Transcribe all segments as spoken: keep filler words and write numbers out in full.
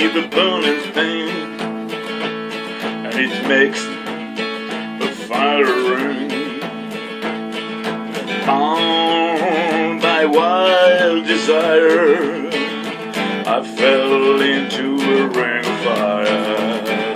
give a burning pain, and it makes the fire ring. Bound by wild desire, I fell into a ring of fire.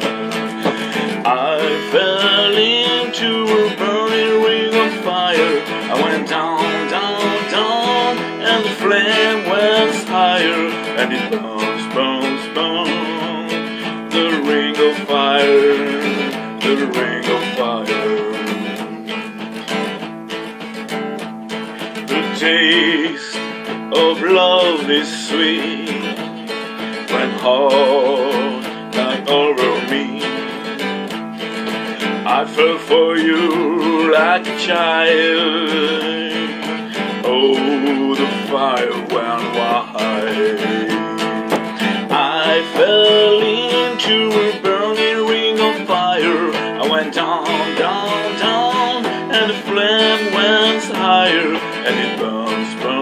I fell into a burning ring of fire. I went down, down, down, and the flame went higher, and it burns, burns, burns. The ring of fire, the ring of fire. The taste of love is sweet when heart died over me. I fell for you like a child. Oh, the fire went wide. I fell into a burning ring of fire. I went down, down, down, and the flame went higher, and it burns, burns.